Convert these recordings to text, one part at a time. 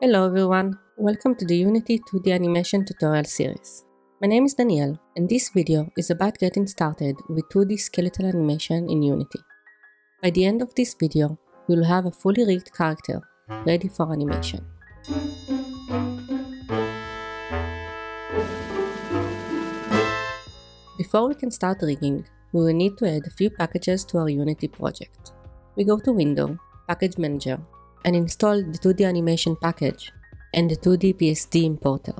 Hello everyone, welcome to the Unity 2D animation tutorial series. My name is Danielle, and this video is about getting started with 2D skeletal animation in Unity. By the end of this video, we will have a fully rigged character ready for animation. Before we can start rigging, we will need to add a few packages to our Unity project. We go to Window, Package Manager, and install the 2D animation package and the 2D PSD importer.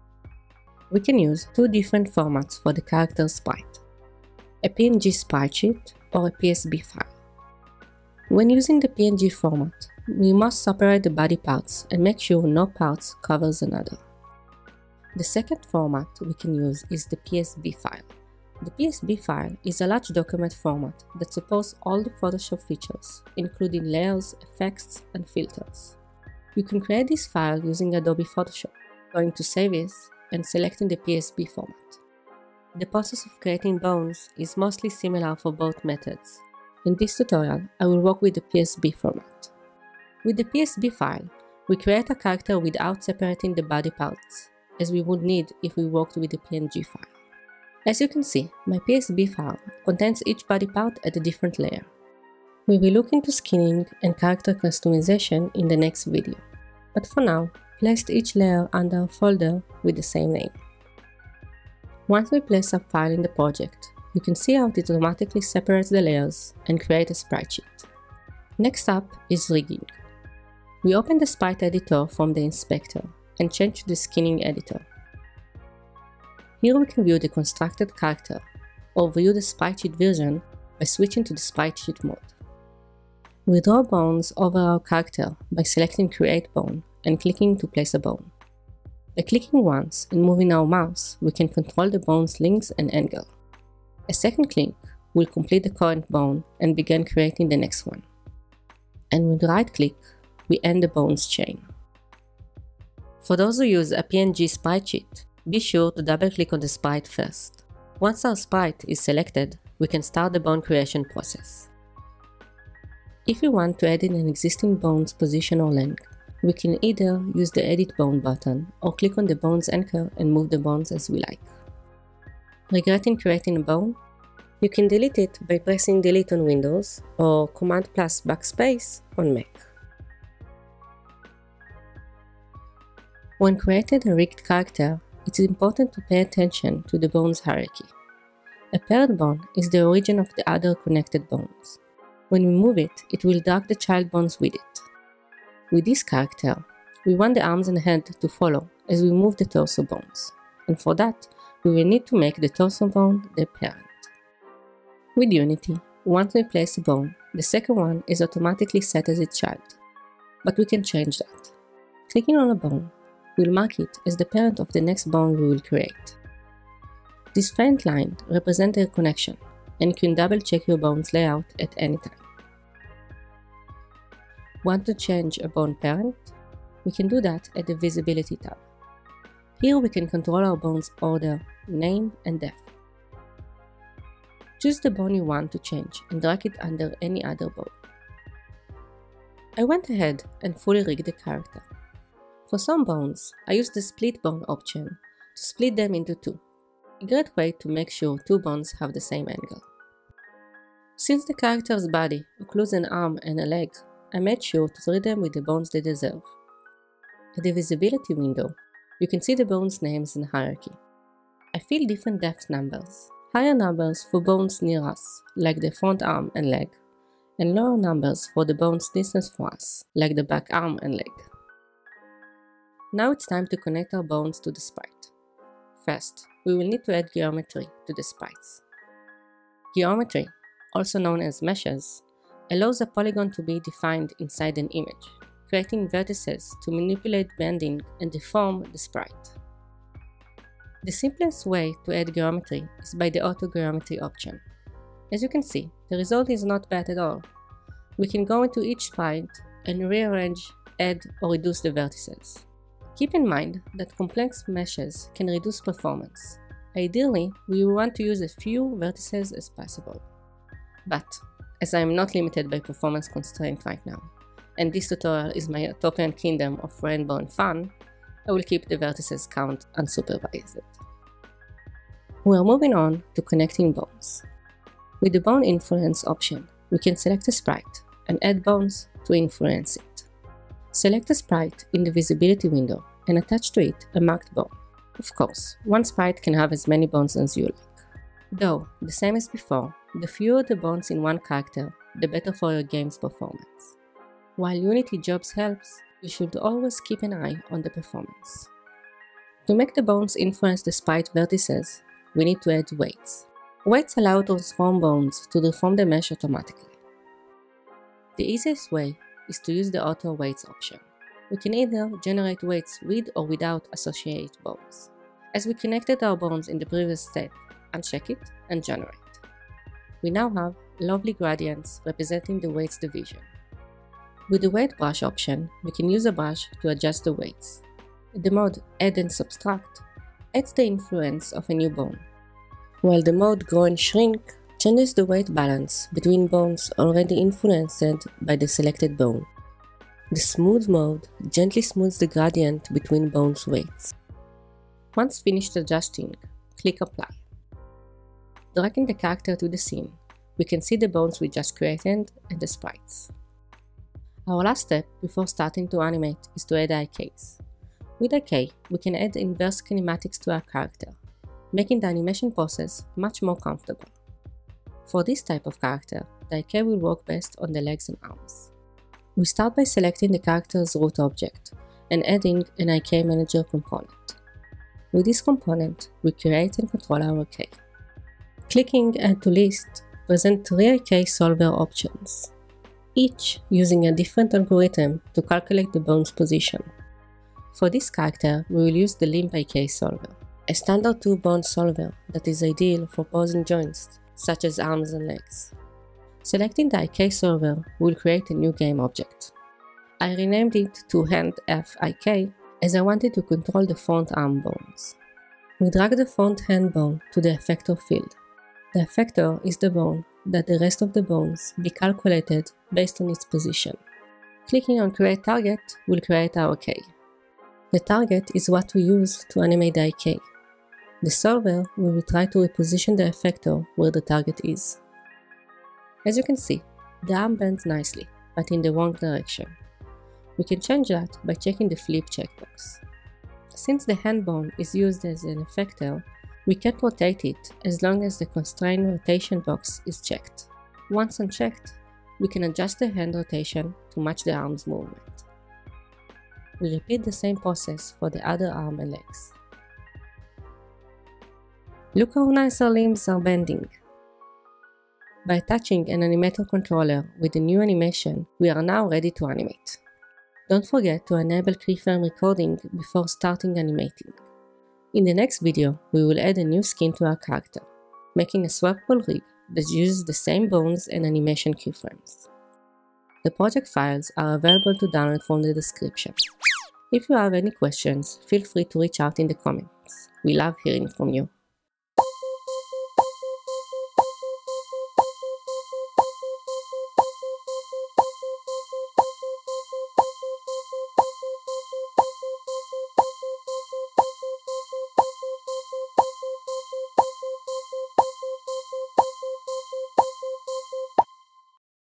We can use two different formats for the character sprite, a PNG sprite sheet or a PSB file. When using the PNG format, we must separate the body parts and make sure no parts covers another. The second format we can use is the PSB file. The PSB file is a large document format that supports all the Photoshop features, including layers, effects, and filters. You can create this file using Adobe Photoshop, going to Save As, and selecting the PSB format. The process of creating bones is mostly similar for both methods. In this tutorial, I will work with the PSB format. With the PSB file, we create a character without separating the body parts, as we would need if we worked with the PNG file. As you can see, my PSB file contains each body part at a different layer. We will look into skinning and character customization in the next video, but for now, place each layer under a folder with the same name. Once we place a file in the project, you can see how it automatically separates the layers and create a sprite sheet. Next up is rigging. We open the sprite editor from the inspector and change to the skinning editor. Here we can view the constructed character or view the sprite sheet version by switching to the sprite sheet mode. We draw bones over our character by selecting Create Bone and clicking to place a bone. By clicking once and moving our mouse, we can control the bone's length and angle. A second click will complete the current bone and begin creating the next one. And with right click, we end the bone's chain. For those who use a PNG sprite sheet, be sure to double-click on the sprite first. Once our sprite is selected, we can start the bone creation process. If we want to edit an existing bone's position or length, we can either use the Edit Bone button or click on the bone's anchor and move the bones as we like. Regretting creating a bone? You can delete it by pressing Delete on Windows or Command plus Backspace on Mac. When creating a rigged character, it is important to pay attention to the bone's hierarchy. A paired bone is the origin of the other connected bones. When we move it, it will drag the child bones with it. With this character, we want the arms and head to follow as we move the torso bones, and for that, we will need to make the torso bone the parent. With Unity, once we place a bone, the second one is automatically set as its child, but we can change that. Clicking on a bone, we'll mark it as the parent of the next bone we will create. This faint line represents their connection, and you can double-check your bone's layout at any time. Want to change a bone parent? We can do that at the Visibility tab. Here we can control our bone's order, name, and depth. Choose the bone you want to change and drag it under any other bone. I went ahead and fully rigged the character. For some bones, I used the Split Bone option to split them into two, a great way to make sure two bones have the same angle. Since the character's body includes an arm and a leg, I made sure to treat them with the bones they deserve. At the Visibility window, you can see the bones' names and hierarchy. I fill different depth numbers, higher numbers for bones near us, like the front arm and leg, and lower numbers for the bones distance from us, like the back arm and leg. Now it's time to connect our bones to the sprite. First, we will need to add geometry to the sprites. Geometry, also known as meshes, allows a polygon to be defined inside an image, creating vertices to manipulate bending and deform the sprite. The simplest way to add geometry is by the Auto Geometry option. As you can see, the result is not bad at all. We can go into each sprite and rearrange, add, or reduce the vertices. Keep in mind that complex meshes can reduce performance. Ideally, we want to use as few vertices as possible. But, as I am not limited by performance constraint right now, and this tutorial is my utopian kingdom of rainbow and fun, I will keep the vertices count unsupervised. We are moving on to connecting bones. With the Bone Influence option, we can select a sprite and add bones to influence it. Select a sprite in the visibility window and attach to it a marked bone. Of course, one sprite can have as many bones as you like. Though, the same as before, the fewer the bones in one character, the better for your game's performance. While Unity jobs helps, you should always keep an eye on the performance. To make the bones influence the sprite vertices, we need to add weights. Weights allow to transform bones to deform the mesh automatically. The easiest way is to use the Auto Weights option. We can either generate weights with or without associate bones. As we connected our bones in the previous step, uncheck it and generate. We now have lovely gradients representing the weights division. With the weight brush option, we can use a brush to adjust the weights. The mode Add and Subtract adds the influence of a new bone, while the mode Grow and Shrink changes the weight balance between bones already influenced by the selected bone. The Smooth mode gently smooths the gradient between bones' weights. Once finished adjusting, click Apply. Dragging the character to the scene, we can see the bones we just created and the sprites. Our last step before starting to animate is to add IKs. With IK, we can add inverse kinematics to our character, making the animation process much more comfortable. For this type of character, the IK will work best on the legs and arms. We start by selecting the character's root object and adding an IK Manager component. With this component, we create and control our IK. Clicking Add to List presents 3 IK solver options, each using a different algorithm to calculate the bone's position. For this character, we will use the Limb IK solver, a standard 2-bone solver that is ideal for posing joints, such as arms and legs. Selecting the IK solver will create a new game object. I renamed it to Hand F IK as I wanted to control the front arm bones. We drag the front hand bone to the effector field. The effector is the bone that the rest of the bones be calculated based on its position. Clicking on Create Target will create our IK. The target is what we use to animate the IK. The solver will try to reposition the effector where the target is. As you can see, the arm bends nicely, but in the wrong direction. We can change that by checking the Flip checkbox. Since the hand bone is used as an effector, we can rotate it as long as the Constrain Rotation box is checked. Once unchecked, we can adjust the hand rotation to match the arm's movement. We repeat the same process for the other arm and legs. Look how nice our limbs are bending! By attaching an animator controller with the new animation, we are now ready to animate. Don't forget to enable keyframe recording before starting animating. In the next video, we will add a new skin to our character, making a swappable rig that uses the same bones and animation keyframes. The project files are available to download from the description. If you have any questions, feel free to reach out in the comments. We love hearing from you.